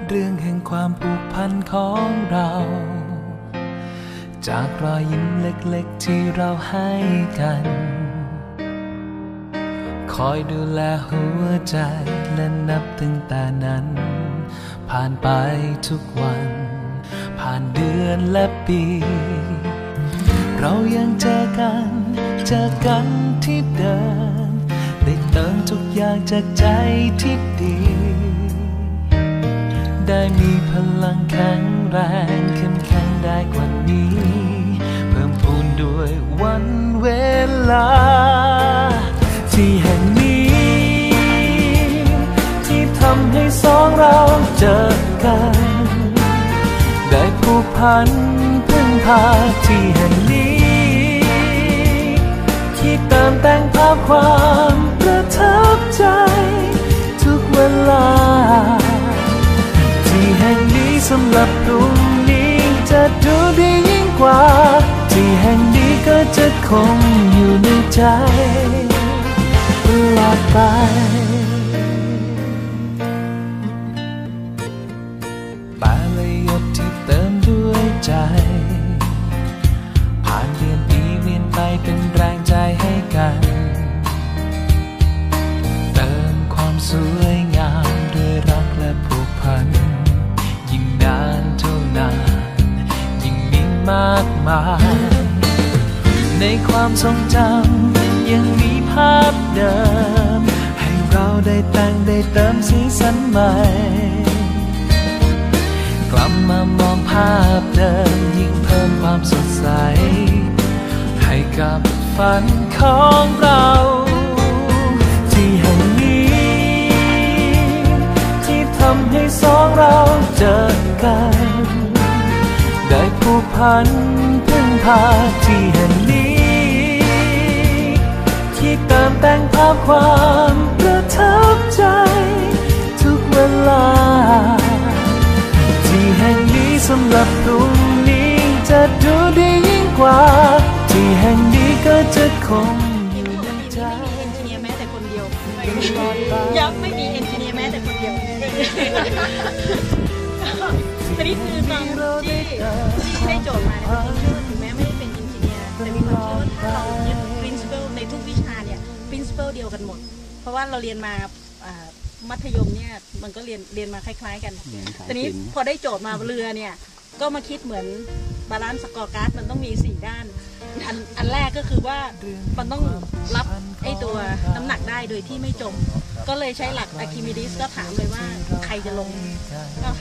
เรื่องแห่งความผูกพันของเราจากรอยยิ้มเล็กๆที่เราให้กันคอยดูแลหัวใจและนับตั้งแต่นั้นผ่านไปทุกวันผ่านเดือนและปีเรายังเจอกันที่เดิมได้เติมทุกอย่างจากใจที่ดีได้มีพลังแข็งแรงเข้มแข็งได้กว่านี้เพิ่มพูนด้วยวันเวลาที่แห่งนี้ที่ทำให้สองเราเจอกันได้ผูกพันพึ่งพาที่แห่งนี้ที่เติมแต่งภาพความประทับใจทุกเวลาที่แห่งนี้สำหรับตรงนี้จะดูดียิ่งกว่าที่แห่งนี้ก็จะคงอยู่ในใจตลอดไปแต่ละหยดที่เติมด้วยใจผ่านเดือนปีเวียนไปเป็นแรงใจให้กันเติมความสวยงามด้วยรักและผูกพันยิ่งนานเท่านานยิ่งมีมากมายในความทรงจำยังมีภาพเดิมให้เราได้แต่งได้เติมสีสันใหม่กลับมามองภาพเดิมยิ่งเพิ่มความสดใสให้กับฝันของเราที่แห่งนี้ที่ทำให้สองเราเจอกันได้ผูกพันพึ่งพาที่แห่งนี้ที่เติมแต่งภาพความประทับใจทุกเวลาที่แห่งนี้สำหรับตรงนี้จะดูดียิ่งกว่าที่แห่งนี้ก็จะคงอยู่ในใจไม่มีเอนจิเนียร์แม้แต่คนเดียวยังไม่มีเอนจิเนียร์แม้แต่คนเดียวตอนนี้คือตอนที่ได้โจทย์มาเนี่ยถึงแม้ไม่ได้เป็นเอนจิเนียร์แต่มีความเชื่อว่าถ้าเรายึด principle ในทุกวิชาเนี่ย principle เดียวกันหมดเพราะว่าเราเรียนมามัธยมเนี่ยมันก็เรียนมาคล้ายๆกันตอนนี้พอได้โจทย์มาเรือเนี่ยก็มาคิดเหมือนบาลานซ์สกอร์การ์ดมันต้องมี4ด้านอันแรกก็คือว่ามันต้องรับไอ้ตัวน้ำหนักได้โดยที่ไม่จมก็เลยใช้หลักอะคิมิดิสก็ถามเลยว่าใครจะลงก็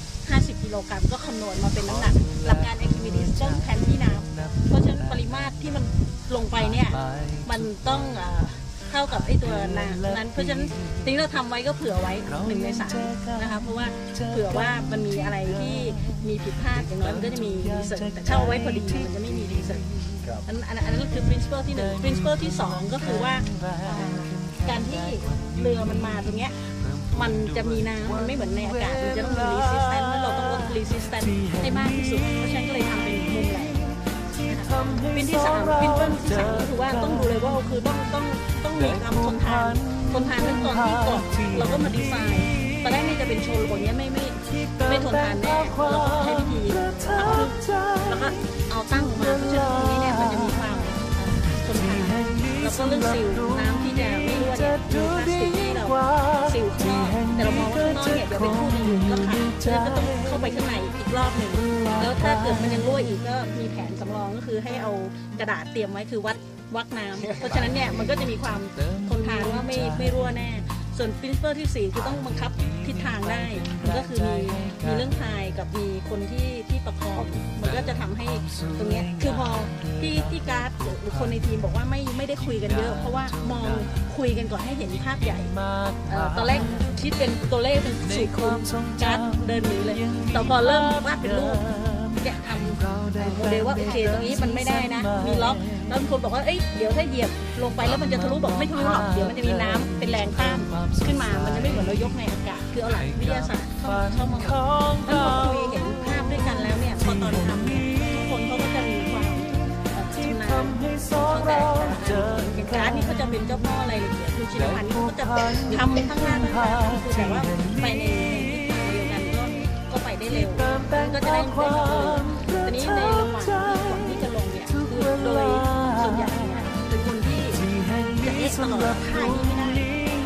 50กิโลกรัมก็คำนวณมาเป็นน้ำหนักหลักการอะคิมิดิสต้องแทนที่น้ำเพราะฉะนั้นปริมาตรที่มันลงไปเนี่ยมันต้องเท่ากับไอ้ตัวนั้นเพราะฉะนั้นสิ่งที่เราทำไว้ก็เผื่อไว้1 ใน 3นะคะเพราะว่าเผื่อว่ามันมีอะไรที่มีผิดพลาดอย่างน้อยมันก็จะมีรีเสิร์ชแต่ถ้าเอาไว้พอดีมันจะไม่มีรีเสิร์ชอันนั้นคือ principle ที่1 principle ที่2ก็คือว่าการที่เรือมันมาตรงเนี้ยมันจะมีน้ำมันไม่เหมือนในอากาศมันจะต้องมี resistance แล้วเราต้องลด resistance ให้มากที่สุดเพราะฉะนั้นก็เลยทำเป็นมุมแหลมเป็นที่3เป็นต้นที่3ก็คือว่าต้องดูเลยว่าคือต้องมีความทนทานขั้นตอนที่ก่อนเราก็มาดีไซน์ตอนแรกนี่จะเป็นโชว์บนนี้ไม่ทนทานแน่เราก็ใช้วิธีพับแล้วก็เอาตั้งมาเพราะฉะนั้นตรงนี้เนี่ยมันจะมีความทนทานแล้วก็เรื่องซิลน้ำที่จะไม่รั่วเนี่ยมีพลาสติกที่เราซิลข้างนอกแต่เรามองว่าข้างนอกเนี่ยเดี๋ยวเป็นคู่นึงก็ขาดฉะนั้นก็ต้องเข้าไปข้างในอีกรอบหนึ่งแล้วถ้าเกิดมันยังรั่วอีกก็มีแผนสำรองก็คือให้เอากระดาษเตรียมไว้คือวักน้ำเพราะฉะนั้นเนี่ยมันก็จะมีความทนทานว่าไม่รั่วแน่ส่วน principle ที่4คือต้องบังคับทิศทางได้มันก็คือมีเรื่องพายกับมีคนที่ประคองมันก็จะทำให้ตรงนี้คือพอที่การ์ดหรือคนในทีมบอกว่าไม่ได้คุยกันเยอะเพราะว่ามองคุยกันก่อนให้เห็นภาพใหญ่ตอนแรกคิดเป็นตัวเลขเป็นสูตรคูณการ์ดเดินหนีเลยแต่พอเริ่มวาดเป็นรูปแกะทำโมเดลว่าโอเคตรงนี้มันไม่ได้นะมีล็อกแล้วคนบอกว่าเอ้ยเดี๋ยวถ้าเหยียบลงไปแล้วมันจะทะลุบอกไม่ทะลุหรอกเดี๋ยวมันจะมีน้ำเป็นแรงต้านขึ้นมามันจะไม่เหมือนเรายกในอากาศคือเอาหลักวิทยาศาสตร์เข้ามาแล้วพอคุยเห็นภาพด้วยกันแล้วเนี่ยพอตอนทำเนี่ยทุกคนเขาก็จะมีความชำนาญเขาแต่อย่างการ์ดนี่เขาจะเป็นเจ้าพ่ออะไรละเอียดคือชินพันธ์นี่เขาจะทำทั้งหน้าทั้งตาคือแต่ว่าไปในทิศทางเดียวกันก็ได้เร็วก็จะได้เลยทีนี้ในระหว่างที่จะลงเนี่ยคือโดยส่วนใหญ่เนี่ยเป็นคนที่จะเอ็กซ์ตลอดท่านี้ไม่ได้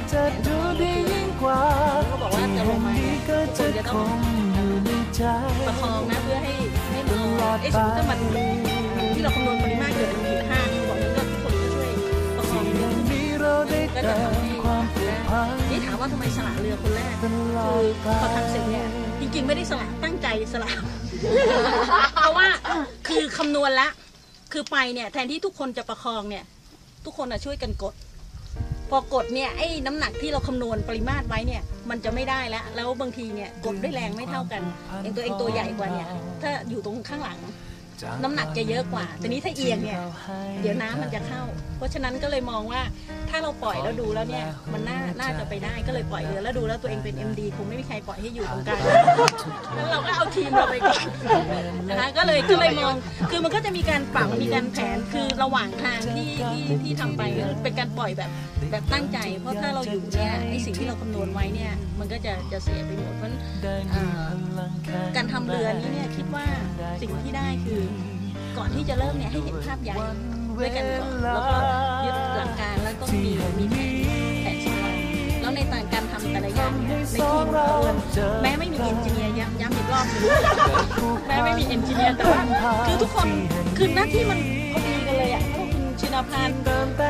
เขาบอกว่าจะลงมาเนี่ยคนจะต้องประคองนะเพื่อให้มันสมมติถ้ามันที่เราคำนวณปริมาตรเกิดเป็นผิด5นี่บอกนั้นก็ทุกคนก็ช่วยประคองก็จะทำให้นี่ถามว่าทำไมสละเรือคนแรกคือพอทำเสร็จเนี่ยจริงๆไม่ได้สละตั้งใจสละเพราะว่าคือคำนวณละคือไปเนี่ยแทนที่ทุกคนจะประคองเนี่ยทุกคนช่วยกันกดพอกดเนี่ยไอ้น้ำหนักที่เราคำนวณปริมาตรไว้เนี่ยมันจะไม่ได้แล้วบางทีเนี่ยกดด้วยแรงไม่เท่ากันอย่างตัวเองตัวใหญ่กว่าเนี่ยถ้าอยู่ตรงข้างหลังน้ำหนักจะเยอะกว่าแต่นี้ถ้าเอียงเนี่ยเดี๋ยวน้ำมันจะเข้าเพราะฉะนั้นก็เลยมองว่าถ้าเราปล่อยแล้วดูแล้วเนี่ยมันน่าจะไปได้ก็เลยปล่อยเรือแล้วดูแล้วตัวเองเป็น MD คงไม่มีใครปล่อยให้อยู่ตรงกลางแล้วเราก็เอาทีมเราไปก่อนนะคะก็เลยมองคือมันก็จะมีการปรับมีการแผนคือระหว่างทางที่ทำไปก็เป็นการปล่อยแบบตั้งใจเพราะถ้าเราอยู่เนี่ยไอ้สิ่งที่เราคำนวณไว้เนี่ยมันก็จะเสียไปหมดเพราะการทำเรือนี้เนี่ยคิดว่าสิ่งที่ได้คือก่อนที่จะเริ่มเนี่ยให้เห็นภาพใหญ่ด้วยกันก่อนแล้วก็ยึดหลักการแล้วก็มีแผนสำรองแล้วในการทำแต่ละอย่างเนี่ยในทีมแม้ไม่มีเอนจิเนียร์ย้ำอีกรอบนึงแม้ไม่มีเอนจิเนียร์แต่ว่าคือทุกคนคือหน้าที่มันพอดีกันเลยอ่ะคุณชินภัณฑ์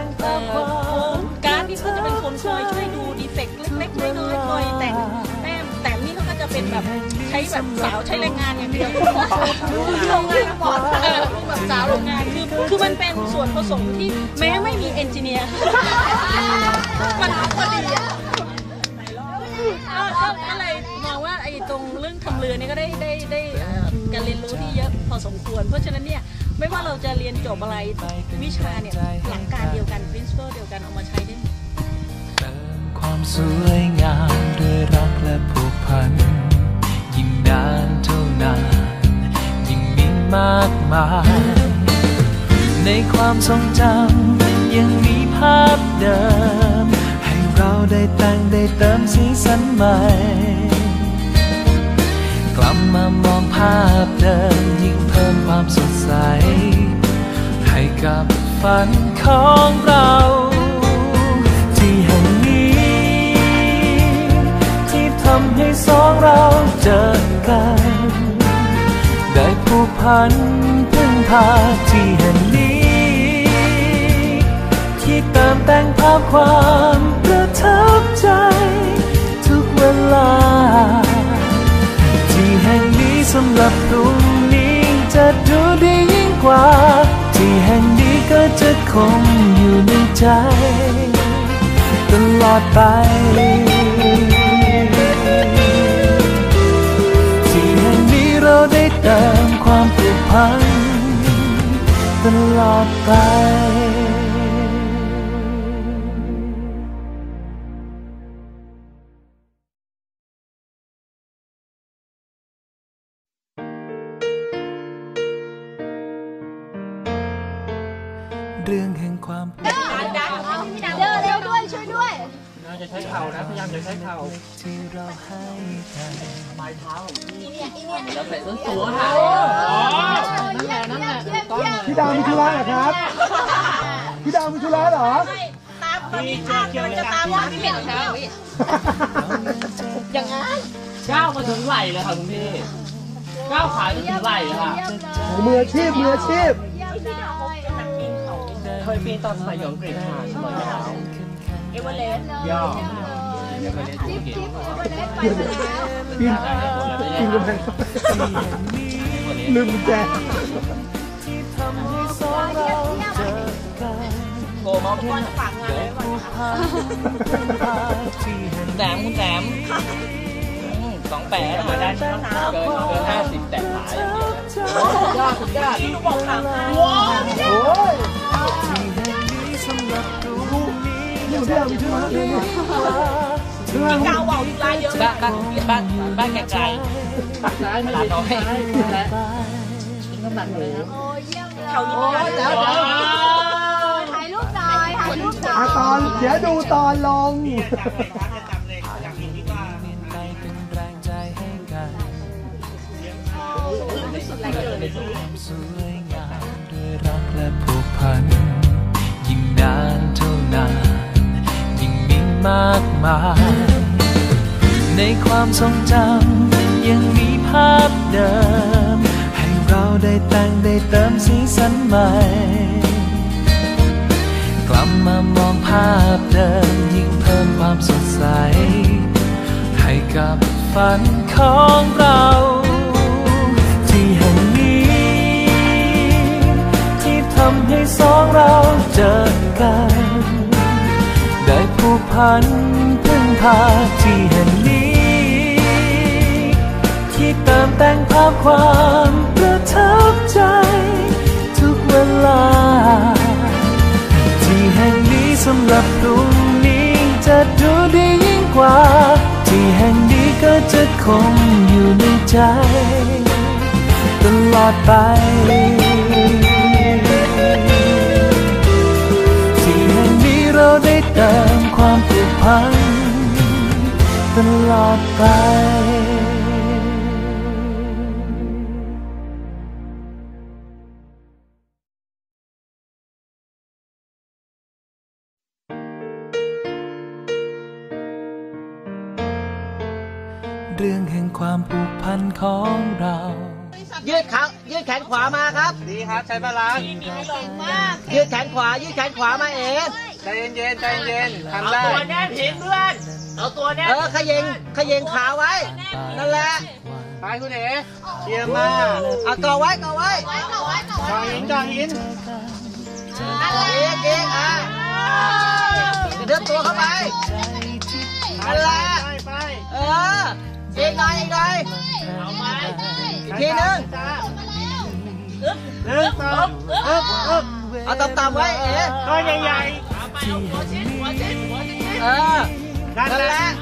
การที่เขาจะเป็นคนคอยช่วยดูดีเฟกต์เล็กๆน้อยๆคอยแต่นี่เขาก็จะเป็นแบบใช้แบบสาวใช้แรงงานอย่างเดียวโรงงานก่อนแบบสาวโรงงานคือมันเป็นส่วนผสมที่แม้ไม่มีเอนจิเนียร์มันพอดีอ่ะก็เลยมองว่าไอ้ตรงเรื่องทำเรือนี่ก็ได้การเรียนรู้ที่เยอะพอสมควรเพราะฉะนั้นเนี่ยไม่ว่าเราจะเรียนจบอะไรวิชาเนี่ยหลักการเดียวกัน principle เดียวกันเอามาใช้ได้ความสวยงามด้วยรักและผูกพันยิ่งนานเท่านานยิ่งมีมากมายในความทรงจำยังมีภาพเดิมให้เราได้แต่งได้เติมสีสันใหม่กลับมามองภาพเดิมยิ่งเพิ่มความสดใสให้กับฝันของเราที่แห่งทำให้สองเราเจอกันได้ผูกพันพึ่งพาที่แห่งนี้ที่เติมแต่งภาพความประทับใจทุกเวลาที่แห่งนี้สำหรับตรงนี้จะดูดียิ่งกว่าที่แห่งนี้ก็จะคงอยู่ในใจตลอดไปเราได้เติมความผูกพันตลอดไปเรื่องแห่งความเร็วด้วยช่วยด้วยจะใช้เข่านะพยายามจะใช้เข่าที่เราให้กันปลายเท้าแล้วใส่ส้นสูงค่ะนั่นแหละพี่ดาวมีธุระเหรอครับพี่ดาวมีธุระเหรอตามตอนนี้ข้ากำลังจะตามว่าพี่เหม็นเช้าอย่างนั้นก้าวมาถึงไหล่เลยค่ะคุณพี่ก้าวขาจนถึงไหล่เลยค่ะมืออาชีพเคยปีนตอนสมัยอยู่อังกฤษค่ะสมัยยาวเอเวอเรสต์ย่อปีนกำแพงลืมกุญแจโกมอลเทนฝากงานไว้ก่อนค่ะคุณแซม28มาได้เกิน50แต่ขาอย่างเดียวยอดที่หนูบอกค่ะว้าวนี่ที่เรามีชื่อนี่กาวว่าวลายเยอะบ้านไกลๆซ้ายไม่ดีน้อยและน้ำหนักเลยเขายิ้มแล้วถ่ายรูปหน่อยตอนเดี๋ยวดูตอนลงความสวยงามด้วยรักและผูกพันยิ่งนานเท่านานยิ่งมีมากมายในความทรงจำยังมีภาพเดิมให้เราได้แต่งได้เติมสีสันใหม่กลับมามองภาพเดิมยิ่งเพิ่มความสดใสให้กับฝันของเราที่แห่งนี้ที่ทำให้สองเราเจอกันได้ผูกพันพึ่งพาที่แห่งนี้ที่เติมแต่งภาพความประทับใจทุกเวลาที่แห่งนี้สำหรับพรุ่งนี้จะดูดียิ่งกว่าที่แห่งนี้ก็จะคงอยู่ในใจตลอดไปที่แห่งนี้เราได้เติมความผูกพันตลอดไปเรื่องแห่งความผูกพันของเรายืดแขนขวามาครับดีครับใช้บาลานซ์ยืดแขนขวามาเอ๋ใจเย็นทำได้เอาตัวแน่นผิดเพื่อนเอาตัวแน่นขยิงขาไว้นั่นแหละไปคุณเอ๋เชียร์มาเอาก่อไว้ก่อหินเก๊กเดินตัวเข้าไปนั่นแหละอีกหน่อยอีกทีนึงเอาต่ำๆไว้เอ๋ก้อนใหญ่ๆนั่นแหละ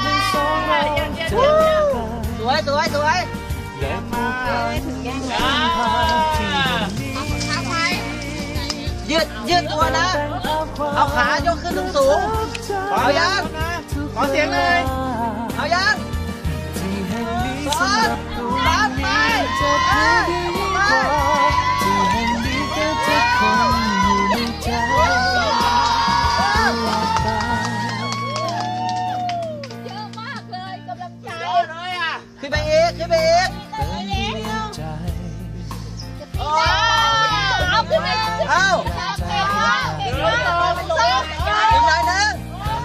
สวยยืดตัวนะเอาขายกขึ้นสูงเอายังขอเสียงเลยเอายังสอนรับไปที่แห่งนี้ก็จะคงอยู่ในใจเยอะมากเลยกำลังใจขึ้นไปอีกเอาขึ้นไปเอาอีกหน่อยนึง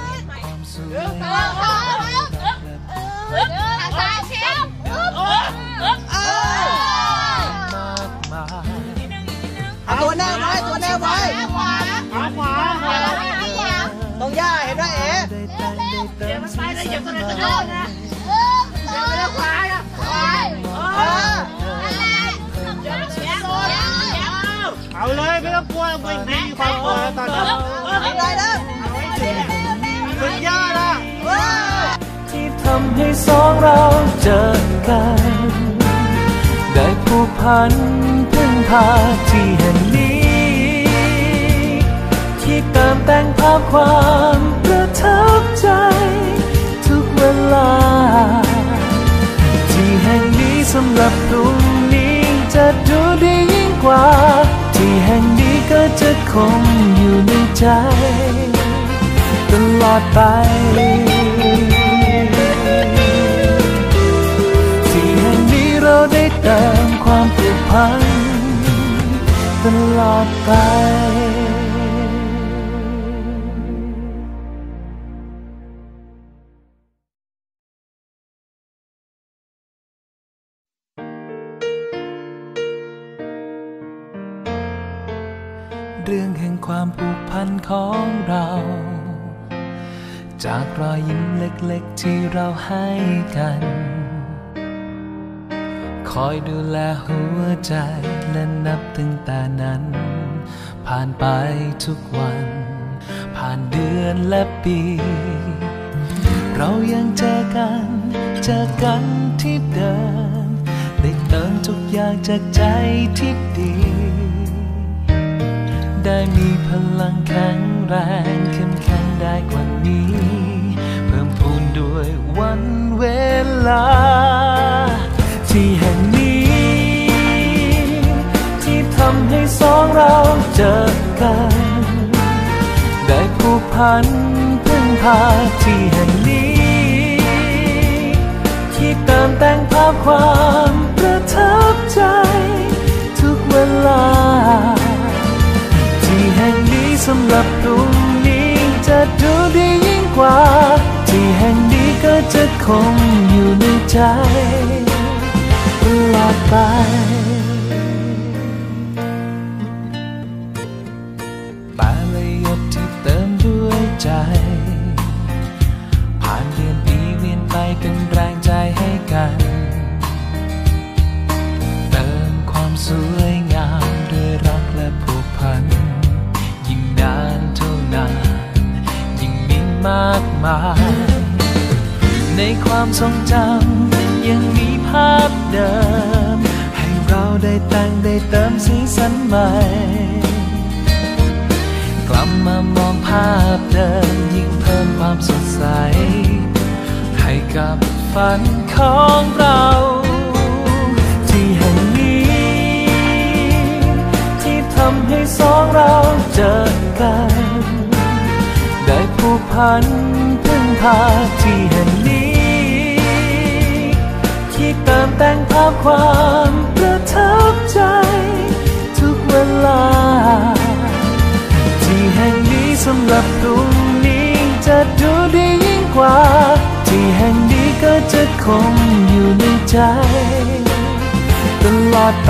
เอาตัวแนวไว้ขวาตรงย่าเห็นไหมเอ๋เดี๋ยวมันไปเลยอย่าตัวนั้นนะเดี๋ยวมันขวาเอาเลยไม่ต้องกลัวไม่มีความกลัวตอนนี้อะไรนะสุดยอดอ่ะที่ทำให้สองเราเจอกันได้ผูกพันพึ่งพาที่แห่งนี้ที่เติมแต่งภาพความประทับใจทุกเวลาที่แห่งนี้สำหรับพรุ่งนี้จะดูดียิ่งกว่าที่แห่งนี้ก็จะคงอยู่ในใจตลอดไปที่แห่งนี้เราได้เติมความผูกพันตลอดไปเรื่องแห่งความผูกพันของเราจากรอยยิ้มเล็กๆที่เราให้กันคอยดูแลหัวใจและนับตั้งแต่นั้นผ่านไปทุกวันผ่านเดือนและปีเรายังเจอกันที่เดิมได้เติมทุกอย่างจากใจที่ดีได้มีพลังแข็งแรงเข้มแข็งได้กว่านี้เพิ่มพูนด้วยวันเวลาที่แห่งนี้เจอกันได้ผูกพันพึ่งพาที่แห่งนี้ที่เติมแต่งภาพความประทับใจทุกเวลาที่แห่งนี้สำหรับตรงนี้จะดูดียิ่งกว่าที่แห่งนี้ก็จะคงอยู่ในใจตลอดไปแต่ละหยดที่เติมด้วยใจผ่านเดือนปีเวียนไปเป็นแรงใจให้กันเติมความสวยงามด้วยรักและผูกพันยิ่งนานเท่านานยิ่งมีมากมายในความทรงจำยังมีภาพเดิมให้เราได้แต่งได้เติมสีสันใหม่กลับมามองภาพเดิมยิ่งเพิ่มความสดใสให้กับฝันของเราที่แห่งนี้ที่ทำให้สองเราเจอกันได้ผูกพันพึ่งพาที่แห่งนี้ที่เติมแต่งภาพความประทับใจทุกเวลาที่แห่งนี้สำหรับตรงนี้จะดูดียิ่งกว่าที่แห่งนี้ก็จะคงอยู่ในใจตลอดไป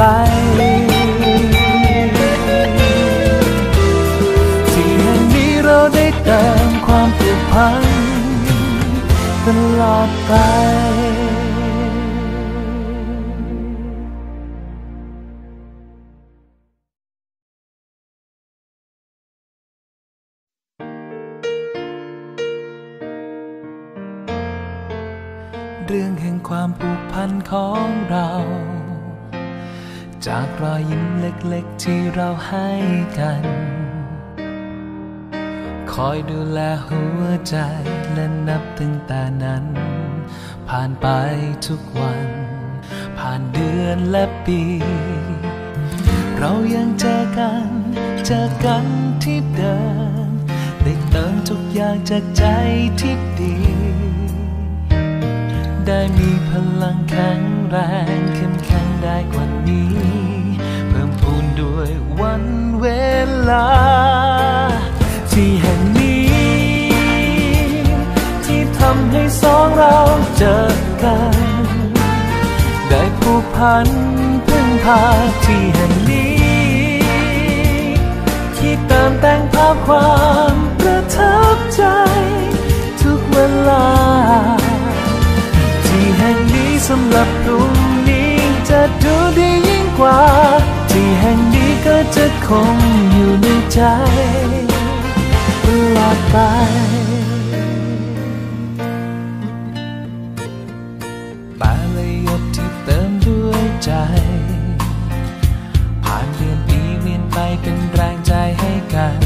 ที่แห่งนี้เราได้เติมความผูกพันตลอดไปเรื่องแห่งความผูกพันของเราจากรอยยิ้มเล็กๆที่เราให้กันคอยดูแลหัวใจและนับตั้งแต่นั้นผ่านไปทุกวันผ่านเดือนและปีเรายังเจอกันที่เดิมได้เติมทุกอย่างจากใจที่ดีได้มีพลังแข็งแรงเข้มแข็งได้กว่านี้เพิ่มพูนด้วยวันเวลาที่แห่งนี้ที่ทำให้สองเราเจอกันได้ผูกพันพึ่งพาที่แห่งนี้ที่เติมแต่งภาพความประทับใจทุกเวลาที่แห่งนี้สำหรับตรงนี้จะดูดียิ่งกว่าที่แห่งนี้ก็จะคงอยู่ในใจตลอดไปแต่ละหยดที่เติมด้วยใจผ่านเดือนปีเวียนไปเป็นแรงใจให้กัน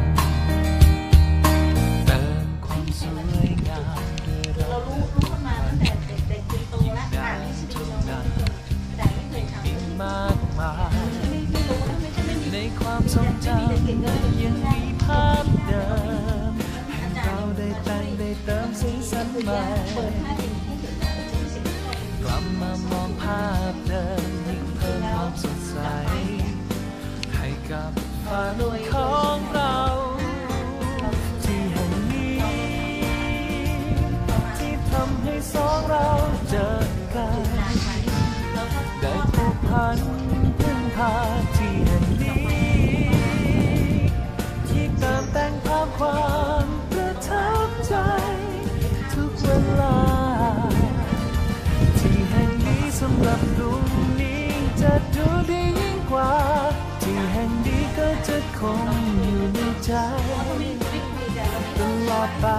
เติมความสวยงามด้วยรัเรากรู้กันมาตั้งแต่เด็กๆโตแล้วอ่านทฤษฎีเราแต่ไม่เคยทำมากมายในความทรงจำยังมีภาพเดิมให้เราได้แต่งได้เติมสีสันใหม่กลับมามองภาพเดิมยิ่งเพิ่มความสดใสให้กับฝันของเราที่แห่งนี้ที่ทำให้สองเราเจอกันได้ผูกพันพึ่งพาที่แห่งนี้ที่เติมแต่งภาพความประทับใจทุกเวลาที่แห่งนี้สำหรับตรงนี้จะดูดียิ่งกว่าที่แห่งนี้ก็จะคงอยู่ในใจตลอดไป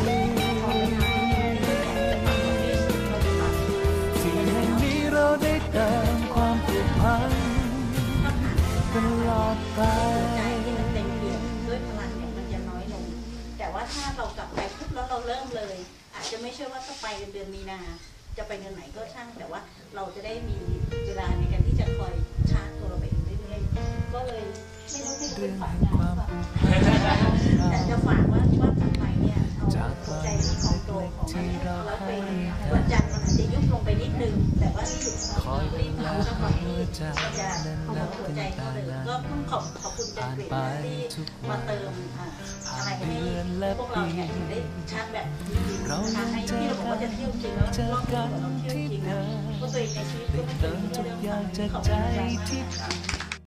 ที่แห่งนี้เราได้เติมความผูกพันตลอดไปเต็มเปี่ยมด้วยพลังเนี่ยมันจะน้อยลงแต่ว่าถ้าเรากลับไปปุ๊บแล้วเราเริ่มเลย อาจจะไม่ใช่ว่าต้องไปเดือนมีนาจะไปเดือนไหนก็ช่างแต่ว่าเราจะได้มีเวลาในการที่จะคอยชาร์จตัวเราไปเรื่อยๆก็เลยไม่รู้ที่เรื่องแห่งความผูกพันแต่จะฝากว่าทำไมเนี่ยเอาใจของโตของเราไปวันจันทร์มันอาจจะยุบลงไปนิดนึงแต่ว่าที่อยู่ของเรารีบทำสักหน่อยนี่จะเข้ามาหัวใจเขาเลยก็ต้องขอบคุณจันทร์ที่มาเติมอะไรให้พวกเราเนี่ยได้ชาร์จแบบเราให้ที่เราบอกว่าจะเที่ยวจริงแล้วรอบนี้เราเที่ยวจริงนะเพราะตัวเองในชีวิตก็ไม่เคยมีเรื่องของขอบคุณ